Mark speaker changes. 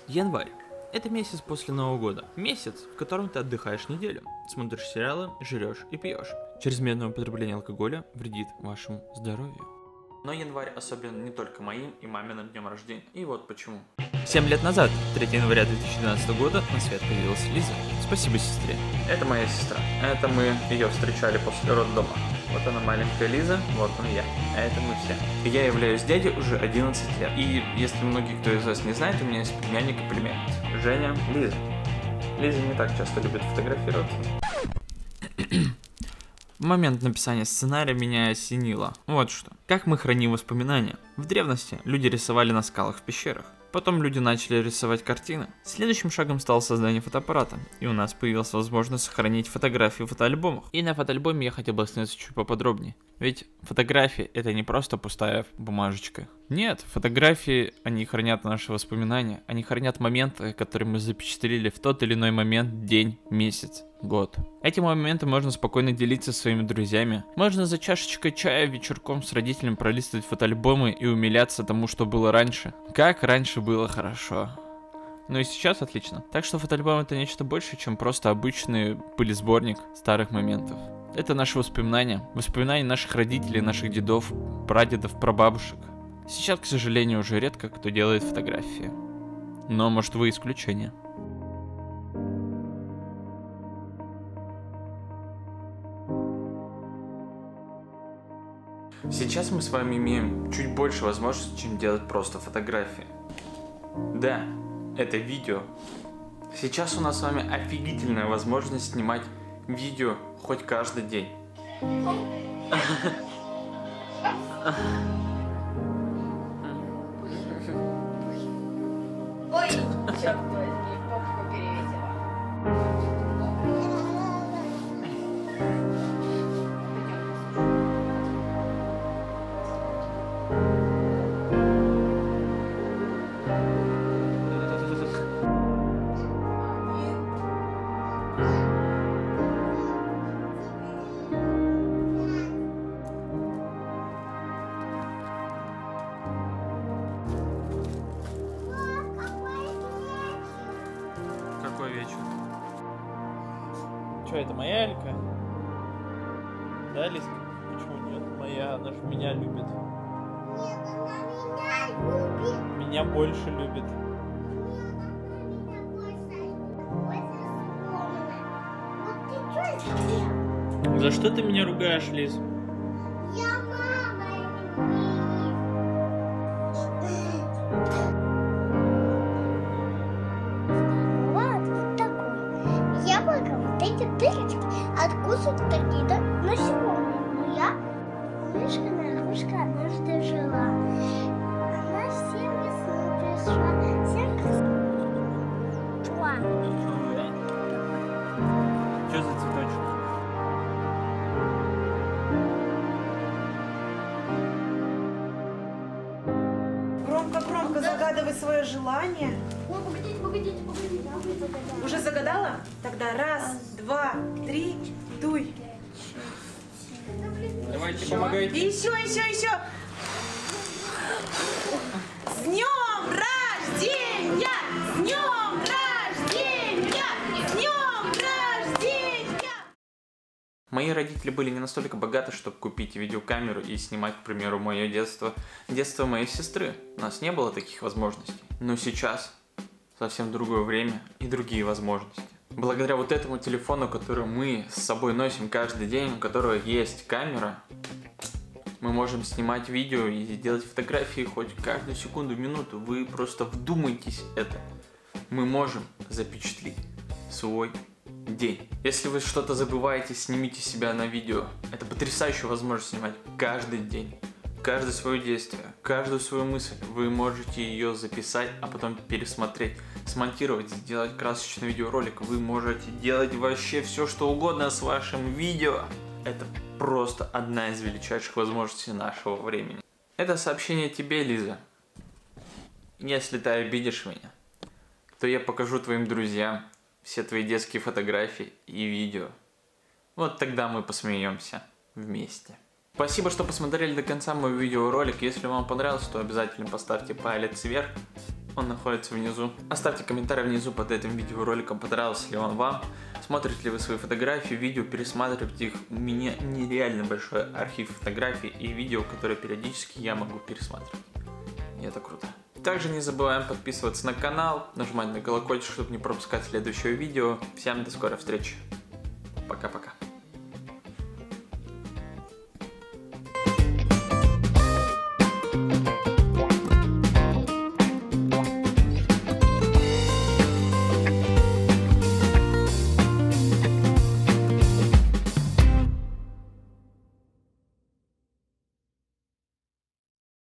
Speaker 1: Январь. Это месяц после Нового года. Месяц, в котором ты отдыхаешь неделю, смотришь сериалы, жрешь и пьешь. Чрезмерное употребление алкоголя вредит вашему здоровью. Но январь особенно не только моим и маминым днем рождения. И вот почему. 7 лет назад, 3 января 2012 года, на свет появилась Лиза. Спасибо сестре. Это моя сестра. Это мы ее встречали после роддома. Вот она маленькая Лиза, вот он я. А это мы все. Я являюсь дядей уже 11 лет. И если многие кто из вас не знает, у меня есть племянник и племянница. Женя, Лиза. Лиза не так часто любит фотографироваться. В момент написания сценария меня осенило. Вот что. Как мы храним воспоминания? В древности люди рисовали на скалах в пещерах. Потом люди начали рисовать картины. Следующим шагом стало создание фотоаппарата, и у нас появилась возможность сохранить фотографии в фотоальбомах. И на фотоальбоме я хотел бы остановиться чуть поподробнее. Ведь фотографии это не просто пустая бумажечка. Нет, фотографии, они хранят наши воспоминания, они хранят моменты, которые мы запечатлели в тот или иной момент, день, месяц, год. Эти моменты можно спокойно делиться со своими друзьями. Можно за чашечкой чая вечерком с родителями пролистывать фотоальбомы и умиляться тому, что было раньше. Как раньше было хорошо. Ну и сейчас отлично. Так что фотоальбом это нечто большее, чем просто обычный пылесборник старых моментов. Это наши воспоминания. Воспоминания наших родителей, наших дедов, прадедов, прабабушек. Сейчас, к сожалению, уже редко кто делает фотографии. Но может вы исключение. Сейчас мы с вами имеем чуть больше возможностей, чем делать просто фотографии. Да, это видео. Сейчас у нас с вами офигительная возможность снимать видео хоть каждый день.
Speaker 2: Ой, черт возьми, попку перевесила.
Speaker 1: Какой вечер? Че, это моя Элька? Да, Лизка? Почему нет? Моя, она же меня любит.
Speaker 3: Нет, она меня любит.
Speaker 1: Меня больше любит. За что ты меня ругаешь, Лиз?
Speaker 3: Я мама вот такой. Яблоко, вот эти дырочки откусывают какие-то насекомые. Но я мышка нарушка однажды жила. Она всем весну пришла, всем
Speaker 1: Что за цветочек?
Speaker 4: Громко загадывай свое желание.
Speaker 3: Ой, погодите.
Speaker 4: Уже загадала? Тогда раз, два, три, дуй.
Speaker 1: Давайте, помогайте.
Speaker 4: И еще. С днем рождения! С днем рождения! С днем рождения!
Speaker 1: Мои родители были не настолько богаты, чтобы купить видеокамеру и снимать, к примеру, мое детство. Детство моей сестры. У нас не было таких возможностей. Но сейчас совсем другое время и другие возможности. Благодаря вот этому телефону, который мы с собой носим каждый день, у которого есть камера, мы можем снимать видео и делать фотографии хоть каждую секунду, минуту. Вы просто вдумайтесь в это. Мы можем запечатлеть свой день. Если вы что-то забываете, снимите себя на видео. Это потрясающая возможность снимать каждый день. Каждое свое действие, каждую свою мысль. Вы можете ее записать, а потом пересмотреть, смонтировать, сделать красочный видеоролик. Вы можете делать вообще все, что угодно с вашим видео. Это просто одна из величайших возможностей нашего времени. Это сообщение тебе, Лиза. Если ты обидишь меня, то я покажу твоим друзьям все твои детские фотографии и видео. Вот тогда мы посмеемся вместе. Спасибо, что посмотрели до конца мой видеоролик. Если вам понравилось, то обязательно поставьте палец вверх. он находится внизу. Оставьте комментарий внизу под этим видеороликом, понравился ли он вам. Смотрите ли вы свои фотографии, видео, пересматриваете их. У меня нереально большой архив фотографий и видео, которые периодически я могу пересматривать. И это круто. Также не забываем подписываться на канал, нажимать на колокольчик, чтобы не пропускать следующее видео. Всем до скорой встречи. Пока-пока.